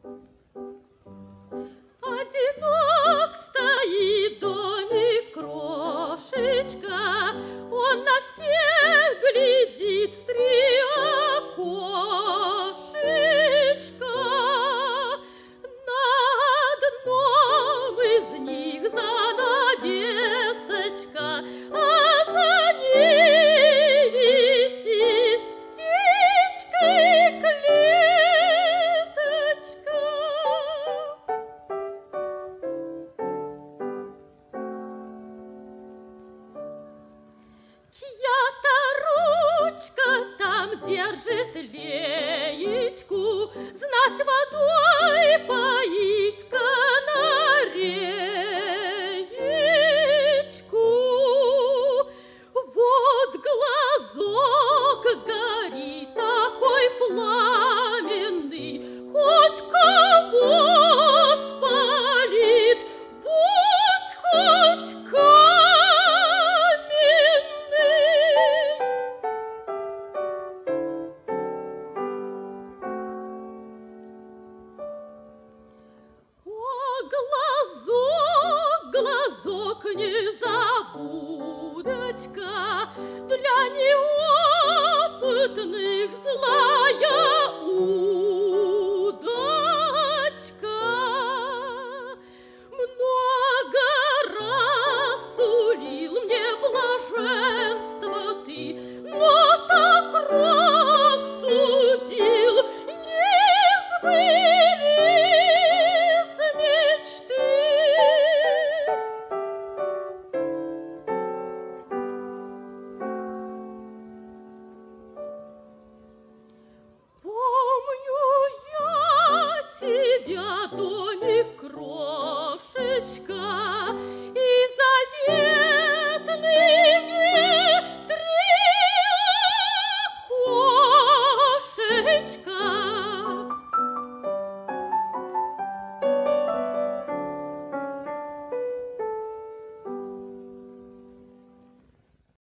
Одинок стоит домик крошечка, он на всех глядит в три окошечка. На одном из них занавесочка, а за ней висит птичкой клеточка. Чья-то ручка там держит леечку, знать водой